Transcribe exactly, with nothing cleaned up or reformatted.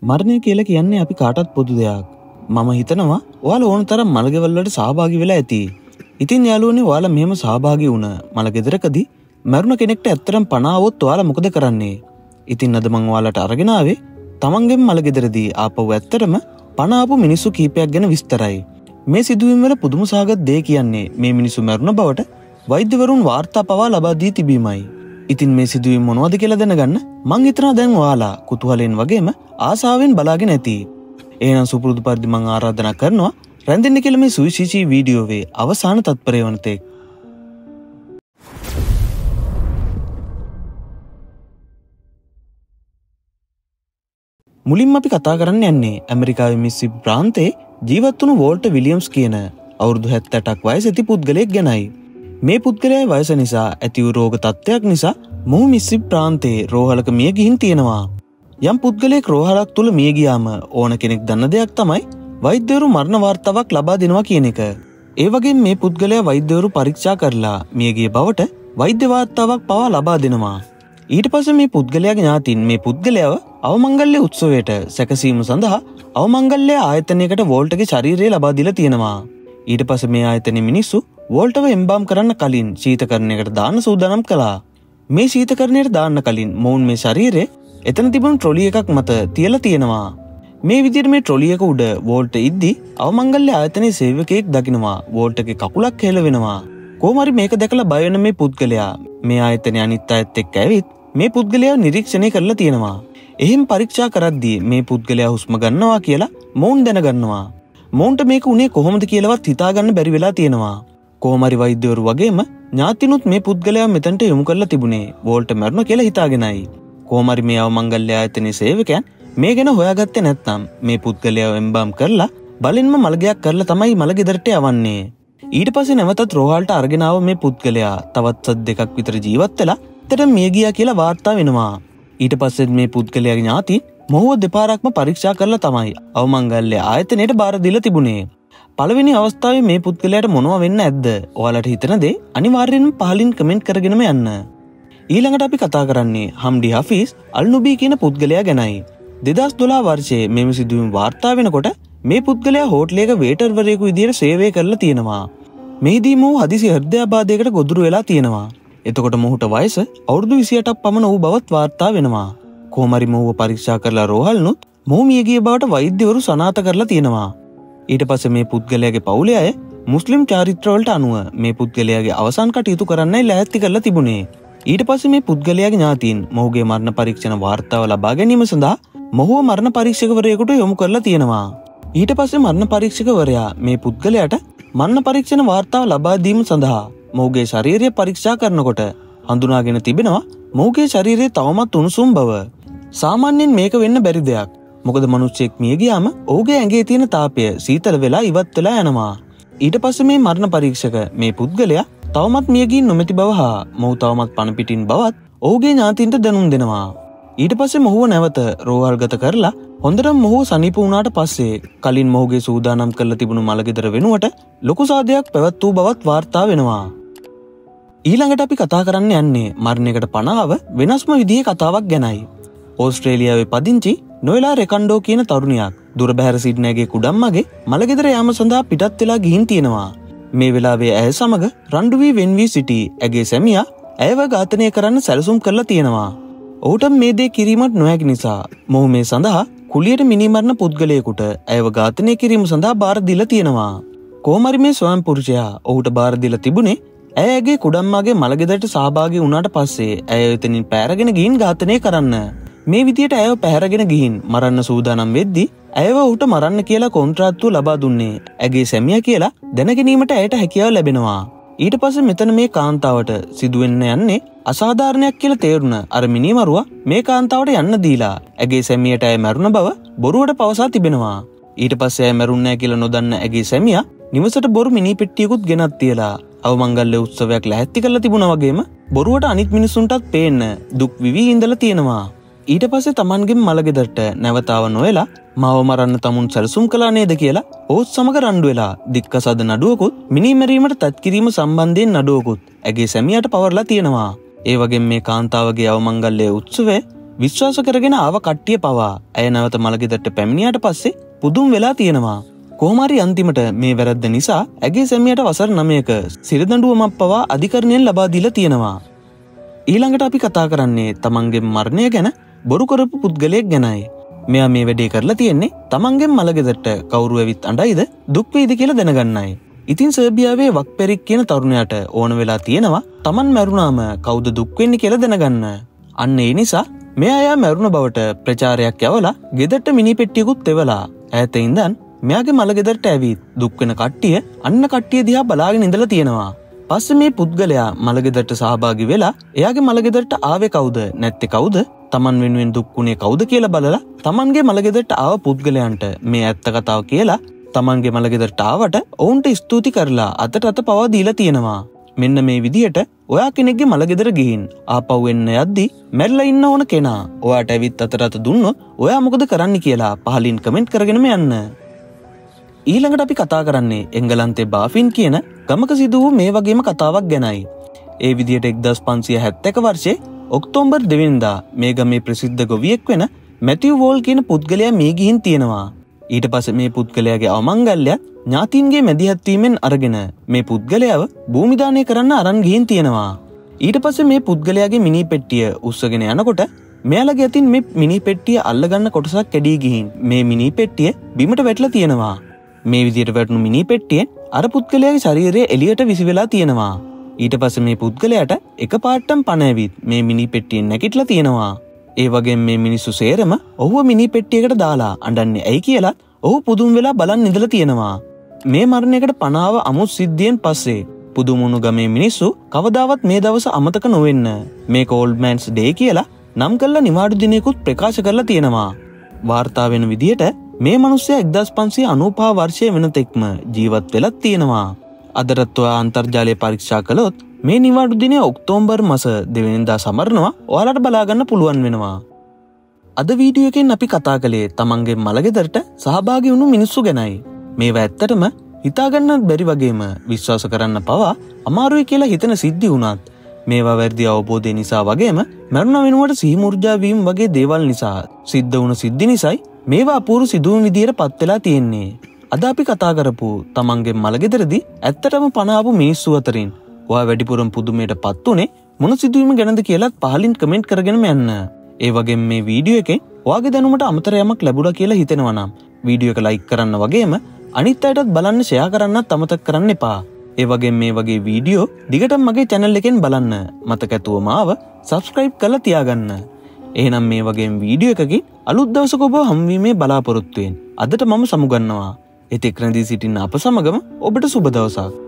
මරණය කියලා කියන්නේ අපි කාටත් පොදු දෙයක්. මම හිතනවා ඔයාලා ඕන තරම් මලගෙවල් වලට සහභාගී වෙලා ඇති. ඉතින් යාළුවනේ ඔයාලා මෙහෙම සහභාගී වුණ මලගෙදරකදී මරුණ කෙනෙක්ට ඇත්තටම පණ ආවොත් ඔයාලා මොකද කරන්නේ? ඉතින් අද මම ඔයාලට අරගෙන ආවේ තමන්ගේම මලගෙදරදී ආපහු ඇත්තටම පණ ආපු මිනිස්සු කීපයක් ගැන විස්තරයි. මේ සිදුවීම් වල පුදුම සහගත දේ කියන්නේ මේ මිනිස්සු මරුණ බවට වෛද්‍යවරුන් වාර්තා පවා ලබා දී තිබීමයි. ඉතින් මේ සිදුවීම් මොනවද කියලා දැනගන්න මං හිතනවා දැන් ඔයාලා කුතුහලයෙන් වගේම ආසාවෙන් බලාගෙන ඇති. එහෙනම් සුපුරුදු පරිදි මං ආරාධනා කරනවා රැඳෙන්න කියලා මේ සුවිශේෂී වීඩියෝවේ අවසාන තත්පරය වනතෙක්. මුලින්ම අපි කතා කරන්න යන්නේ ඇමරිකාවේ මිසිසිපි ප්‍රාන්තයේ ජීවත් වුණු වෝල්ටර් විලියම්ස් කියන අවුරුදු හැත්තෑ අටක් වයස ඇති පුද්ගලයෙක් ගැනයි. මේ පුද්ගලයාගේ වයස නිසා ඇති වූ රෝග තත්ත්වයක් නිසා මොහු මිසිසිපි ප්‍රාන්තයේ රෝහලක මිය ගිහින් තියෙනවා. යම් පුද්ගලයෙක් රෝහලක් තුල මිය ගියාම ඕන කෙනෙක් දන්න දෙයක් තමයි වෛද්‍යවරු මරණ වාර්තාවක් ලබා දෙනවා කියන එක. ඒ වගේම මේ පුද්ගලයා වෛද්‍යවරු පරීක්ෂා කරලා මිය ගිය බවට වෛද්‍ය වාර්තාවක් පවා ලබා දෙනවා. ඊට පස්සේ මේ පුද්ගලයාගේ ඥාතීන් මේ පුද්ගලයාව අවමංගල්‍ය උත්සවයට සැකසීම සඳහා අවමංගල්‍ය ආයතනයකට වෝල්ටර්ගේ ශරීරය ලබා දීලා තියෙනවා. ඊට පස්සේ මේ ආයතනයේ මිනිස්සු වෝල්ටර්ව එම්බාම් කරන්න කලින් ශීතකරණයකට දාන්න සූදානම් කළා. මේ ශීතකරණයට දාන්න කලින් මොවුන් මේ ශරීරය එතන තිබුණු ට්‍රොලි එකක් මත තියලා තියෙනවා. මේ විදිහට මේ ට්‍රොලි එක උඩ වෝල්ටර් ඉද්දි අවමංගල්‍ය ආයතනයේ සේවකයෙක් දකිනවා වෝල්ටර්ගේ කකුලක් හෙල වෙනවා. කොහොම හරි මේක දැකලා බය වෙන මේ පුද්ගලයා මේ ආයතනයේ අනිත් අයත් එක්ක ඇවිත් මේ පුද්ගලයාව නිරීක්ෂණය කරලා තියෙනවා. එහෙම පරීක්ෂා කරද්දී මේ පුද්ගලයා හුස්ම ගන්නවා කියලා මොවුන් දැනගන්නවා. මොවුන්ට මේක උනේ කොහොමද කියලාවත් හිතාගන්න බැරි වෙලා තියෙනවා. කොහොම හරි වෛද්‍යවරු වගේම ඥාතිනුත් මේ පුද්ගලයා මෙතනට යොමු කරලා තිබුණේ වෝල්ටර් මරණ කියලා හිතාගෙනයි. කොහොම හරි මේ අවමංගල්‍ය ආයතනයේ සේවකයන් මේ ගැන හොයාගත්තේ නැත්නම් මේ පුද්ගලයාව එම්බාම් කරලා බලෙන්ම මලගයක් කරලා තමයි මලගෙදරට යවන්නේ. ඊට පස්සේ නැවතත් රෝහලට අරගෙන ආව මේ පුද්ගලයා තවත් සත් දෙකක් විතර ජීවත් වෙලා ඇත්තටම මිය ගියා කියලා වාර්තා වෙනවා. ඊට පස්සේ මේ පුද්ගලයාගේ ඥාතීන් මොහුව දෙපාරක්ම පරීක්ෂා කරලා තමයි අවමංගල්‍ය ආයතනයට බාර දීලා තිබුණේ. පළවෙනි අවස්ථාවේ මේ පුද්ගලයාට මොනවා වෙන්න ඇද්ද? ඔයාලට හිතන දේ අනිවාර්යෙන්ම පහලින් කමෙන්ට් කරගෙනම යන්න. ඊළඟට අපි කතා කරන්නේ හම්ඩි හෆීස් අල්නුබී කියන පුද්ගලයා ගැනයි. දෙදහස් දොළහ වර්ෂයේ මෙම සිදුවීම් වාර්තා වෙනකොට මේ පුද්ගලයා හෝටලයක වේටර්වරයෙකු විදියට සේවය කරලා තියෙනවා. මෙහිදී මොහු හදිසි හෘදයාබාධයකට ගොදුරු වෙලා තියෙනවා. එතකොට මොහුට වයස අවුරුදු විසි අටක් පමණ වූ බවත් වාර්තා වෙනවා. කොහොම හරි මොහුව පරීක්ෂා කරලා රෝහල්නුත් මොහු මිය ගිය බවට වෛද්‍යවරු සනාථ කරලා තියෙනවා. ඊට පස්සේ මේ පුද්ගලයාගේ පවුලේ අය මුස්ලිම් චාරිත්‍රවලට අනුව මේ පුද්ගලයාගේ අවසන් කටයුතු කරන්නයි ලෑස්ති කරලා තිබුණේ. ඊට පස්සේ මේ පුද්ගලයාගේ ඥාතීන් මොහුගේ මරණ පරීක්ෂණ වාර්තාව ලබා ගැනීම සඳහා මොහුව මරණ පරීක්ෂකවරයෙකුට යොමු කරලා තියෙනවා. ඊට පස්සේ මරණ පරීක්ෂකවරයා මේ පුද්ගලයාට මරණ පරීක්ෂණ වාර්තාව ලබා දීම සඳහා මොහුගේ ශරීරය පරීක්ෂා කරනකොට හඳුනාගෙන තිබෙනවා මොහුගේ ශරීරයේ තවමත් උණුසුම් බව. සාමාන්‍යයෙන් මේක වෙන්න බැරි දෙයක්. මොකද මිනිස්සෙක් මිය ගියාම ඔහුගේ ඇඟේ තියෙන තාපය සීතල වෙලා ඉවත් වෙලා යනවා. ඊට පස්සේ මේ මරණ පරීක්ෂක මේ පුද්ගලයා තවමත් මිය ගින් නොමැති බව හා මොහු තවමත් පණ පිටින් බවත් ඔහුගේ ඥාතීන්ට දැනුම් දෙනවා. ඊට පස්සේ මොහුව නැවත රෝහල්ගත කරලා හොඳටම මොහුව සනීප වුණාට පස්සේ කලින් මොහුගේ සූදානම් කරලා තිබුණු මලගෙදර වෙනුවට ලොකු සාදයක් පැවැත් වූ බවත් වාර්තා වෙනවා. ඊළඟට අපි කතා කරන්න යන්නේ මරණයකට පණ ආව වෙනස්ම විදිහේ කතාවක් ගැනයි. ඕස්ට්‍රේලියාවේ පදිංචි නොයලා රෙකන්ඩෝ කියන තරුණියක් දුර බැහැර සිඩ්නීගේ කුඩම්මගේ මලගෙදර යාම සඳහා පිටත් වෙලා ගිහින් තියෙනවා. මේ වෙලාවේ ඇය සමග රණ්ඩු වී වෙන් වී සිටි ඇගේ සැමියා ඇයව ඝාතනය කරන්න සැලසුම් කරලා තියෙනවා. ඔහුට මේ දේ කිරීමට නොහැකි නිසා මොහු මේ සඳහා කුලියට මිනිමරණ පුද්ගලයෙකුට ඇයව ඝාතනය කිරීම සඳහා බාර දීලා තියෙනවා. කොහොම හරි මේ ස්වයං පුරුෂයා ඔහුට බාර දීලා තිබුණේ ඇය ඇගේ කුඩම්මාගේ මලගෙදරට සහභාගී වුණාට පස්සේ ඇය එතනින් පැහැරගෙන ගිහින් ඝාතනය කරන්න. මේ විදියට ඇයව පැහැරගෙන ගිහින් මරන්න සූදානම් වෙද්දී ඇයව ඔහුට මරන්න කියලා කොන්ත්‍රාත්තුව ලබා දුන්නේ ඇගේ සැමියා කියලා දැනගැනීමට ඇයට හැකියාව ලැබෙනවා. ඊට පස්සේ මෙතන මේ කාන්තාවට සිදුවෙන්න යන්නේ අසාධාරණයක් කියලා තේරුණ අර මිනිමරුවා මේ කාන්තාවට යන්න දීලා ඇගේ සැමියට ඇය මරුණ බව බොරුවට පවසා තිබෙනවා. ඊට පස්සේ ඇය මරුන්නේ නැහැ කියලා නොදන්න ඇගේ සැමියා නිවසට බොරු මිනි පෙට්ටියකුත් ගෙනත් තියලා අවමංගල්‍ය උත්සවයක් ලැහැත්ති කරලා තිබුණා වගේම බොරුවට අනිත් මිනිසුන්ටත් පේන්න දුක් විවි ඉඳලා තියෙනවා. ඊට පස්සේ තමන්ගෙන් මලගෙදරට නැවතාව නොයලා මාව මරන්න තමුන් සැලසුම් කළා නේද කියලා ඔහුත් සමග රණ්ඩු වෙලා දික්කසාද නඩුවකුත් මිනිමැරීමට තත් කිරීම සම්බන්ධයෙන් නඩුවකුත් ඇගේ සැමියාට පවර්ලා තියෙනවා. ඒ වගේම මේ කාන්තාවගේ අවමංගල්‍ය උත්සවය විශ්වාස කරගෙන ආව කට්ටිය පවා ඇය නැවත මළගෙදරට පැමිණියාට පස්සේ පුදුම වෙලා තියෙනවා. කොහොම හරි අන්තිමට මේ වැරද්ද නිසා ඇගේ සැමියාට වසර නවයක සිරදඬුවමක් පවා අධිකරණයෙන් ලබා දීලා තියෙනවා. ඊළඟට අපි කතා කරන්නේ තමන්ගේ මරණය ගැන බොරු කරපු පුද්ගලයෙක් ගැනයි. මෙයා මේ වැඩේ කරලා තියෙන්නේ තමන්ගේ මළගෙදරට කවුරු ඇවිත් අඬයිද දුක් වේද කියලා දැනගන්නයි. ඉතින් සර්බියාවේ වක්පෙරික් කියන තරුණයාට ඕන වෙලා තියෙනවා තමන් මැරුණාම කවුද දුක් වෙන්නේ කියලා දැනගන්න. අන්න ඒ නිසා මෙයා යා මැරුණ බවට ප්‍රචාරයක් යවලා ගෙදරට මිනි පෙට්ටියකුත් එවලා ඈත ඉඳන් මෙයාගේ මළගෙදරට ඇවිත් දුක් වෙන කට්ටිය අන්න කට්ටිය දිහා බලාගෙන ඉඳලා තියෙනවා. පස්සේ මේ පුද්ගලයා මළගෙදරට සහභාගී වෙලා එයාගේ මළගෙදරට ආවේ කවුද නැත්තේ කවුද තමන් වෙනුවෙන් දුක් වුණේ කවුද කියලා බලලා තමන්ගේ මළගෙදරට ආව පුද්ගලයන්ට මේ ඇත්ත කතාව කියලා තමන්ගේ මළගෙදරට ආවට ඔවුන්ට ස්තුති කරලා අතට අත පවා දීලා තියෙනවා. මෙන්න මේ විදිහට ඔයා කෙනෙක්ගේ මළගෙදර ගිහින් ආපහු එන්න යද්දි මැරිලා ඉන්න ඕන කෙනා ඔයාට ඇවිත් අතට අත දුන්නොත් ඔයා මොකද කරන්න කියලා පහලින් කමෙන්ට් කරගෙනම යන්න. ඊළඟට අපි කතා කරන්නේ එංගලන්තේ බාෆින් කියන ගමක සිදු වූ මේ වගේම කතාවක් ගැනයි. ඒ විදිහට එක්දාස් පන්සිය හැත්තෑක වර්ෂයේ ඔක්තෝබර් දෙවෙනිදා මේ ගමේ ප්‍රසිද්ධ ගොවියෙක් වෙන මැතිව් වෝල් කියන පුද්ගලයා මේ ගිහින් තියෙනවා. ඊට පස්සේ මේ පුද්ගලයාගේ අවමංගල්‍යයත් ඥාතීන්ගේ මැදිහත් වීමෙන් අරගෙන මේ පුද්ගලයාව භූමි දානය කරන්න අරන් ගිහින් තියෙනවා. ඊට පස්සේ මේ පුද්ගලයාගේ මිනි පෙට්ටිය උස්සගෙන යනකොට මෙයාලගේ අතින් මේ මිනි පෙට්ටිය අල්ලගන්න කොටසක් කැඩී ගිහින් මේ මිනි පෙට්ටිය බිමට වැටලා තියෙනවා. මේ විදිහට වැටුණු මිනි පෙට්ටියෙන් අර පුද්ගලයාගේ ශරීරය එළියට විසි වෙලා තියෙනවා. ඊට පස්සේ මේ පුද්ගලයාට එකපාරටම පණ ඇවිත් මේ මිනි පෙට්ටියෙන් නැගිටලා තියෙනවා. ඒ වගේම මේ මිනිස්සු සේරම ඔහුව මිනි පෙට්ටියකට දාලා අඬන්නේ ඇයි කියලා ඔහු පුදුම වෙලා බලන් ඉඳලා තියෙනවා. මේ මරණයකට පනාව අමුත් සිද්ධියෙන් පස්සේ පුදුමුණු ගමේ මිනිස්සු කවදාවත් මේ දවස අමතක නොවෙන්න මේක ඕල්ඩ් මෑන්ස් ඩේ කියලා නම් කරලා නිවාඩු දිනයකුත් ප්‍රකාශ කරලා තියෙනවා. වාර්තා වෙන විදිහට මේ මිනිස්සයා එක්දාස් පන්සිය අනූපහ වර්ෂයේ වෙනතෙක්ම ජීවත් වෙලත් තියෙනවා. අදටත් ඔයා අන්තර්ජාලය පරීක්ෂා කළොත් මේ නිවාඩු දිනය ඔක්තෝබර් මාස දෙවෙනිදා සමරනවා ඔයාලට බලාගන්න පුළුවන් වෙනවා. අද වීඩියෝ එකෙන් අපි කතා කළේ තමන්ගේ මළගෙදරට සහභාගී වුණු මිනිස්සු ගැනයි. මේවා ඇත්තටම හිතාගන්නත් බැරි වගේම විශ්වාස කරන්න පවා අමාරුයි කියලා හිතන සිද්ධි වුණත් මේවා වැරදි අවබෝධය නිසා වගේම මරණ වෙනුවට සිහිමුර්ජා වීම වගේ දේවල් නිසා සිද්ධ වුණ සිද්ධි නිසායි මේවා අපූර්ව සිදුවීම් විදියට පත් වෙලා තියෙන්නේ. අද අපි කතා කරපු තමන්ගේ මළගෙදරදී ඇත්තටම පණ ආපු මිනිස්සු අතරින් ඔයා වැඩිපුරම පුදුමයට පත් උනේ මොන සිදුවීම ගැනද කියලාත් පහලින් කමෙන්ට් කරගෙනම යන්න. ඒ වගේම මේ වීඩියෝ එකෙන් ඔයාගේ දැනුමට අමතර යමක් ලැබුණා කියලා හිතෙනවා නම් වීඩියෝ එක ලයික් කරන්න වගේම අනිත් අයටත් බලන්න ෂෙයා කරන්නත් අමතක කරන්න එපා. ඒ වගේම මේ වගේ වීඩියෝ දිගටම මගේ channel එකෙන් බලන්න මතක ඇතුවම ආව subscribe කරලා තියාගන්න. එහෙනම් මේ වගේම වීඩියෝ එකකින් අලුත් දවසක ඔබ හම්වීමේ බලාපොරොත්තු වෙන. අදට මම සමුගන්නවා. එතෙක් රැඳී සිටින්න අප සමගම ඔබට සුබ දවසක්.